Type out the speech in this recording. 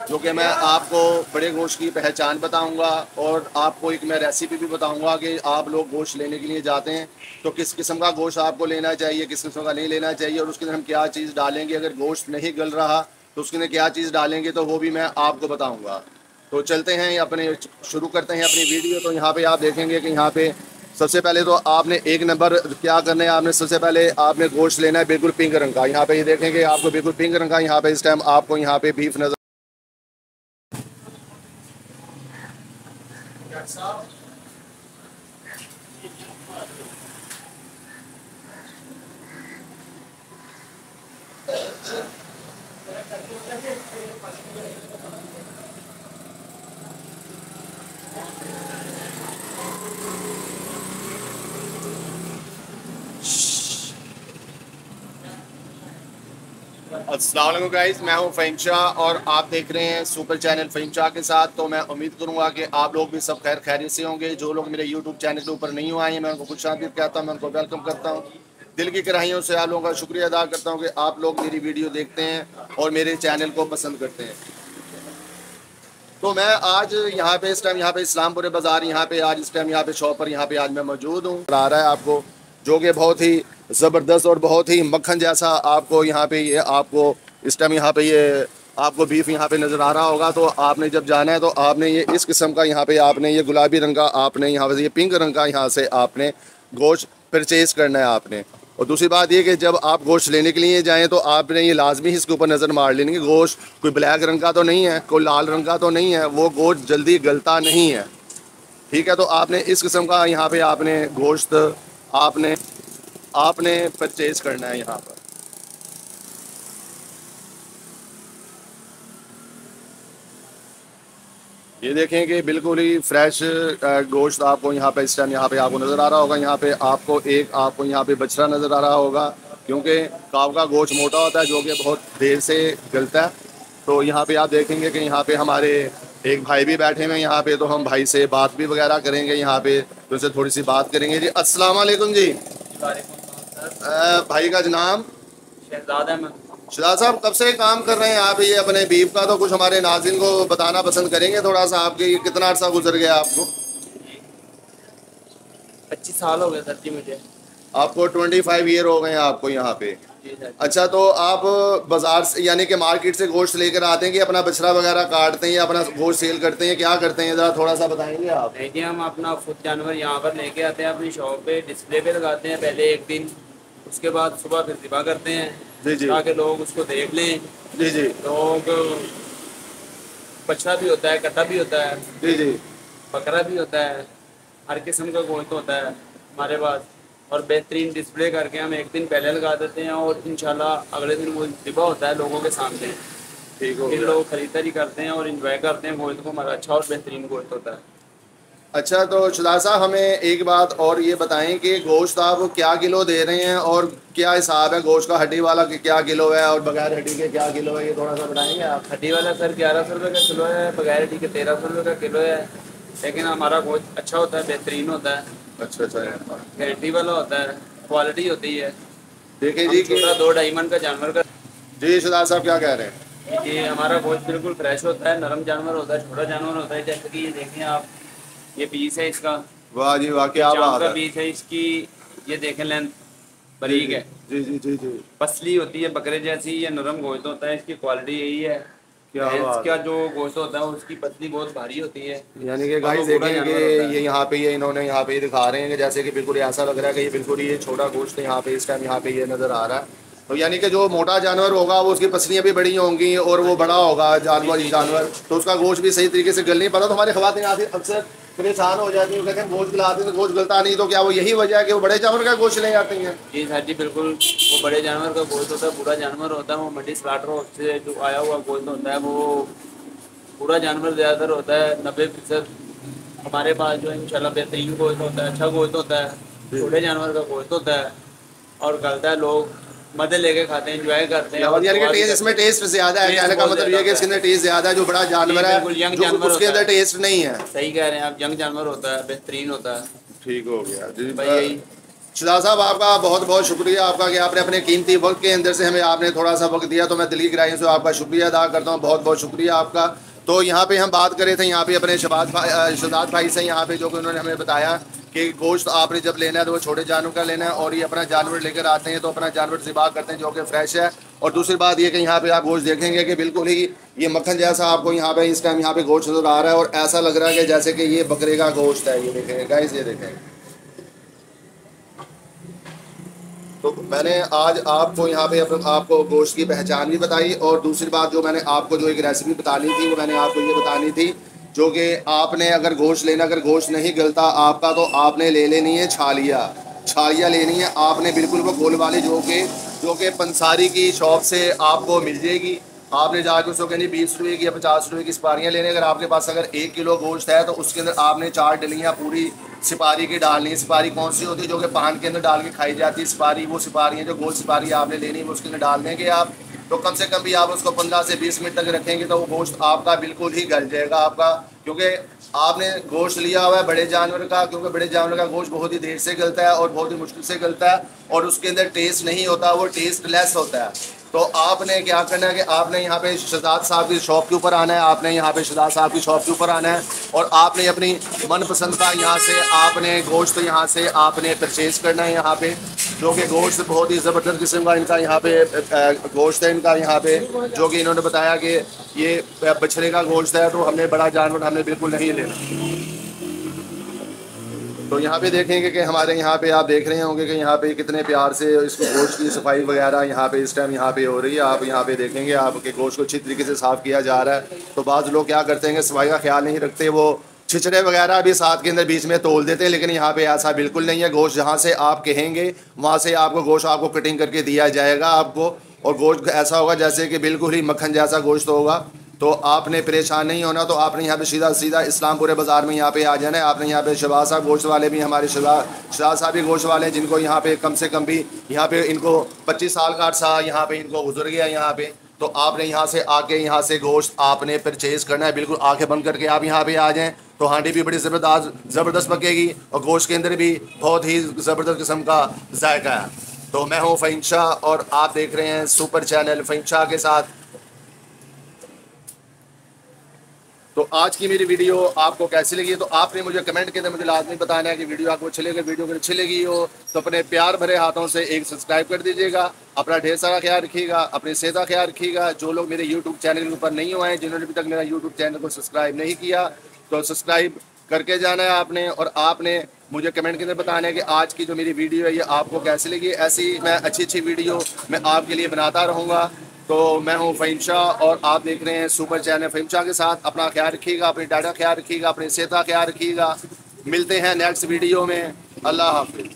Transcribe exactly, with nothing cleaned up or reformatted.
जो कि मैं आपको बड़े गोश्त की पहचान बताऊंगा और आपको एक मैं रेसिपी भी बताऊंगा कि आप लोग गोश्त लेने के लिए जाते हैं तो किस किस्म का गोश्त आपको लेना चाहिए, किस किस्म का नहीं लेना चाहिए और उसके अंदर हम क्या चीज़ डालेंगे। अगर गोश्त नहीं गल रहा तो उसके अंदर क्या चीज़ डालेंगे तो वो भी मैं आपको बताऊँगा। तो चलते हैं अपने शुरू करते हैं अपनी वीडियो। तो यहाँ पे आप देखेंगे कि यहाँ पे सबसे पहले तो आपने एक नंबर क्या करना है, आपने सबसे पहले आपने गोश्त लेना है बिल्कुल पिंक रंग का। यहाँ पे ये देखेंगे आपको बिल्कुल पिंक रंग का यहाँ पे इस टाइम आपको यहाँ पे बीफ नजर। अस्सलाम वालेकुम गाइस, मैं हूं फ़हीम शाह और आप देख रहे हैं सुपर चैनल फ़हीम शाह के साथ। तो मैं उम्मीद करूंगा कि आप लोग भी सब खैर खैरियत से होंगे। जो लोग मेरे यूट्यूब चैनल के ऊपर नहीं आए हैं मैं उनको खुश आमदीद कहता हूं, मैं उनको वेलकम करता हूं। दिल की गहराइयों से आप लोगों का शुक्रिया अदा करता हूँ कि आप लोग मेरी वीडियो देखते हैं और मेरे चैनल को पसंद करते हैं। तो मैं आज यहाँ पे इस टाइम यहाँ पे इस्लामपुर बाज़ार यहाँ पे आज इस टाइम यहाँ पे शॉप पर यहाँ पे आज मैं मौजूद हूँ। आ रहा है आपको जो कि बहुत ही ज़बरदस्त और बहुत ही मक्खन जैसा आपको यहाँ पे ये आपको इस टाइम यहाँ पे ये आपको बीफ यहाँ पे नज़र आ रहा होगा। तो आपने जब जाना है तो आपने ये इस किस्म का यहाँ पे आपने ये गुलाबी रंग का आपने यहाँ पे ये पिंक रंग का यहाँ से आपने गोश्त परचेज़ करना है आपने। और दूसरी बात ये कि जब आप गोश्त लेने के लिए जाएं तो आपने ये लाजमी इसके ऊपर नज़र मार लेनी कि गोश्त कोई ब्लैक रंग का तो नहीं है, कोई लाल रंग का तो नहीं है, वो गोश्त जल्दी गलता नहीं है। ठीक है, तो आपने इस किस्म का यहाँ पे आपने गोश्त आपने आपने परचेज़ करना है यहाँ पर। ये देखें कि बिल्कुल ही फ्रेश गोश्त आपको यहाँ पे इस टाइम यहाँ पे आपको नज़र आ रहा होगा। यहाँ पे आपको एक आपको यहाँ पे बछड़ा नज़र आ रहा होगा क्योंकि काव का गोश्त मोटा होता है जो कि बहुत देर से गलता है। तो यहाँ पे आप देखेंगे कि यहाँ पे हमारे एक भाई भी बैठे हुए हैं यहाँ पे, तो हम भाई से बात भी वगैरह करेंगे यहाँ पे, तो उनसे थोड़ी सी बात करेंगे। जी अस्सलाम वालेकुम जी। भाई का नाम शहजाद अहमद। शहजाद साहब, कब से काम कर रहे हैं आप ये अपने बीफ का? तो कुछ हमारे नाज़रीन को बताना पसंद करेंगे थोड़ा सा, आपके कितना अर्सा गुजर गया आपको? पच्चीस साल हो गए सर जी मुझे। आपको ट्वेंटी फाइव ईयर हो गए हैं आपको यहाँ पे? जी सर। अच्छा, तो आप बाजार से यानी कि मार्केट से गोश्त लेकर आते हैं कि अपना बछड़ा वगैरह काटते हैं या अपना गोश्त सेल करते हैं, क्या करते हैं, ज़रा थोड़ा सा बताएंगे आप? देखिए हम अपना खुद जानवर यहाँ पर लेके आते हैं, अपनी शॉप पे डिस्प्ले पे लगाते हैं पहले एक दिन, उसके बाद सुबह फिर ज़िबा करते हैं जी जी ताकि लोग उसको देख लें। जी जी लोग बछड़ा भी होता है, कट्टा भी होता है, जी जी बकरा भी होता है, हर किस्म का गोश्त होता है हमारे पास। और बेहतरीन डिस्प्ले करके हम एक दिन पहले लगा देते हैं और इंशाल्लाह अगले दिन वो ज़िबा होता है लोगों के सामने। ठीक हो फिर गया। लोग खरीदारी करते हैं और इंजॉय करते हैं गोश्त को, हमारा अच्छा और बेहतरीन गोश्त होता है। अच्छा, तो शहजाद साहब हमें एक बात और ये बताएं कि गोश्त आप क्या किलो दे रहे हैं और क्या हिसाब है गोश्त का? हड्डी वाला कि क्या किलो है और बगैर हड्डी के क्या किलो है, ये थोड़ा सा बताएंगे आप? हड्डी वाला सर ग्यारह सौ रुपये का किलो है, बगैर हड्डी के तेरह सौ रुपये का किलो है। लेकिन हमारा गोश्त अच्छा होता है, बेहतरीन होता है, अच्छा अच्छा। गारंटी वाला होता है, क्वालिटी होती है। देखिए हम जी कि छोटा दो डायमंड का जानवर का जी शहजाद साहब क्या कह रहे हैं? कि हमारा गोश्त बिल्कुल फ्रेश होता है, नरम जानवर होता है, छोटा जानवर होता है। जैसे कि ये देखें आप, ये पीस है इसका, वाह जी वाह, क्या चाम बात का है। पीस है इसकी। ये देखें लेंथ बारीक है, जी जी जी जी, पसली होती है बकरे जैसी, ये नरम गोश्त होता है, इसकी क्वालिटी यही है। क्या भैंस बात का जो गोश्त होता है उसकी पतली बहुत भारी होती है। यानी कि और गाइस वो बूढ़ा देखें कि जानवर होता है। ये यहाँ पे ये इन्होंने यहाँ पे ये दिखा रहे हैं कि जैसे कि बिल्कुल ऐसा लग रहा है कि ये बिल्कुल ये छोटा गोश्त यहाँ पे इस टाइम यहाँ पे ये नज़र आ रहा है। तो यानी कि जो मोटा जानवर होगा वो उसकी पसलियाँ भी बड़ी होंगी और वो बड़ा होगा जानवर जानवर तो उसका गोश्त भी सही तरीके से गल नहीं पाता। तो हमारे ख़वातीन आती अक्सर परेशान हो जाती है, कहते हैं गोश्त गलाते हैं तो गोश्त गलता नहीं, तो क्या वो यही वजह है कि वो बड़े जानवर का गोश्त ले जाते हैं? जी सर जी बिल्कुल, वो बड़े जानवर का गोश्त होता है, बूढ़ा जानवर होता है, वो मंडी स्लाटर हाउस से जो आया हुआ गोश्त होता है, वो बूढ़ा जानवर ज़्यादातर होता है। नब्बे फीसद हमारे पास जो है इंशाल्लाह बेहतरीन गोश्त होता है, अच्छा गोश्त होता है, छोटे जानवर का गोश्त होता है और गलता है। लोग मजे लेके खाते हैं, एंजॉय करते हैं। और यानी कि टेस्ट इसमें टेस्ट ज्यादा है, कहने का मतलब ये है कि इसके अंदर टेस्ट ज्यादा है। जो बड़ा जानवर है बिल्कुल यंग जो जानवर उसके होता अंदर है। टेस्ट नहीं है। सही कह रहे हैं आप, यंग जानवर होता है, बेहतरीन होता है। ठीक हो गया जी। भाई यही शहजाद साहब आपका बहुत बहुत शुक्रिया आपका कि आपने अपने कीमती वक्त के अंदर से हमें आपने थोड़ा सा वक्त दिया, तो मैं दिल की गहराइयों से आपका शुक्रिया अदा करता हूँ, बहुत बहुत शुक्रिया आपका। तो यहाँ पे हम बात कर रहे थे यहाँ पे अपने शहबाज भाई शहजाद भाई से, यहाँ पे जो कि उन्होंने हमें बताया कि गोश्त आपने जब लेना है तो वो छोटे जानवर का लेना है, और ये अपना जानवर लेकर आते हैं तो अपना जानवर ज़िबा करते हैं जो कि फ्रेश है। और दूसरी बात ये कि यहाँ पे आप गोश्त देखेंगे कि बिल्कुल ही ये मक्खन जैसा आपको यहाँ पे इस टाइम यहाँ पे गोश्त नजर आ रहा है, और ऐसा लग रहा है कि जैसे कि ये बकरे का गोश्त है। ये देखेंगे गाइस, ये देखेंगे। तो मैंने आज आपको यहाँ पे आपको गोश्त की पहचान भी बताई, और दूसरी बात जो मैंने आपको जो एक रेसिपी बतानी थी वो मैंने आपको ये बतानी थी, जो कि आपने अगर गोश्त लेना, अगर गोश्त नहीं गलता आपका तो आपने ले लेनी है छालिया, छालिया लेनी है आपने बिल्कुल वो गोल वाली, जो कि जो कि पंसारी की शॉप से आपको मिल जाएगी। आपने जाकर उसको कहनी बीस रुपये की या पचास रुपये की सिपारियाँ लेने। अगर आपके पास अगर एक किलो गोश्त है तो उसके अंदर आपने चार डलियाँ पूरी सिपारी की डालनी है। सिपारी कौन सी होती है? जो कि पान के अंदर डाल के खाई जाती है सिपारी, वो सिपारियाँ जो गोल सिपारी आपने लेनी है वो उसके अंदर डाल देंगे आप। तो कम से कम भी आप उसको पंद्रह से बीस मिनट तक रखेंगे तो वो गोश्त आपका बिल्कुल ही गल जाएगा आपका, क्योंकि आपने गोश्त लिया हुआ है बड़े जानवर का, क्योंकि बड़े जानवर का गोश्त बहुत ही देर से गलता है और बहुत ही मुश्किल से गलता है, और उसके अंदर टेस्ट नहीं होता, वो टेस्ट लेस होता है। तो आपने क्या करना है कि आपने यहाँ पे शहजाद साहब की शॉप के ऊपर आना है, आपने यहाँ पे शहजाद साहब की शॉप के ऊपर आना है, और आपने अपनी मनपसंद का यहाँ से आपने गोश्त यहाँ से आपने परचेज़ करना है। यहाँ पे जो कि गोश्त बहुत ही ज़बरदस्त किस्म का इनका यहाँ पे गोश्त है इनका यहाँ पे, जो कि इन्होंने बताया कि ये बछड़े का गोश्त है, तो हमने बड़ा जानवर हमने बिल्कुल नहीं लेना। तो यहाँ पे देखेंगे कि हमारे यहाँ पे आप देख रहे होंगे कि यहाँ पे कितने प्यार से इसको गोश्त की सफाई वगैरह यहाँ पे इस टाइम यहाँ पे हो रही है। आप यहाँ पे देखेंगे आपके गोश्त को अच्छी तरीके से साफ़ किया जा रहा है। तो बाज़ लोग क्या करते हैं, सफाई का ख्याल नहीं रखते, वो छिचड़े वगैरह भी साथ के अंदर बीच में तोल देते हैं, लेकिन यहाँ पे ऐसा बिल्कुल नहीं है। गोश्त जहाँ से आप कहेंगे वहाँ से आपको गोश्त आपको कटिंग करके दिया जाएगा आपको, और गोश्त ऐसा होगा जैसे कि बिल्कुल ही मक्खन जैसा गोश्त होगा। तो आपने परेशान नहीं होना। तो आपने यहाँ पे सीधा सीधा इस्लामपुरे बाज़ार में यहाँ पे आ जाना है। आपने यहाँ पे शहबाज साहब गोश्त वाले भी, हमारे शहजाद साहब भी गोश्त वाले हैं, जिनको यहाँ पे कम से कम भी यहाँ पे इनको पच्चीस साल का अर्सा यहाँ पे इनको गुजर गया यहाँ पे। तो आपने यहाँ से आके यहाँ से गोश्त आपने परचेज़ करना है, बिल्कुल आंखें बंद करके आप यहाँ पे आ जाएँ। तो हांडी भी बड़ी ज़बरदस्त ज़बरदस्त पकेगी, और गोश्त के अंदर भी बहुत ही ज़बरदस्त किस्म का जायका है। तो मैं हूँ फ़हीम शाह और आप देख रहे हैं सुपर चैनल फ़हीम शाह के साथ। तो आज की मेरी वीडियो आपको कैसी लगी, तो आपने मुझे कमेंट के अंदर मुझे लाजमी बताना है कि वीडियो आपको अच्छी लगी। वीडियो अगर अच्छी लगी हो तो अपने प्यार भरे हाथों से एक सब्सक्राइब कर दीजिएगा। अपना ढेर सारा ख्याल रखिएगा, अपनी सेहत का ख्याल रखिएगा। जो लोग मेरे यूट्यूब चैनल के ऊपर नहीं हुए हैं, जिन्होंने अभी तक मेरा यूट्यूब चैनल को सब्सक्राइब नहीं किया, तो सब्सक्राइब करके जाना है आपने। और आपने मुझे कमेंट के अंदर बताना है कि आज की जो मेरी वीडियो है ये आपको कैसी लगी। ऐसी मैं अच्छी अच्छी वीडियो मैं आपके लिए बनाता रहूँगा। तो मैं हूँ फ़हीम शाह और आप देख रहे हैं सुपर चैनल फ़हीम शाह के साथ। अपना ख्याल रखिएगा, अपनी डाटा ख्याल रखिएगा, अपनी सेहत का ख्याल रखिएगा। मिलते हैं नेक्स्ट वीडियो में। अल्लाह हाफ़िज़।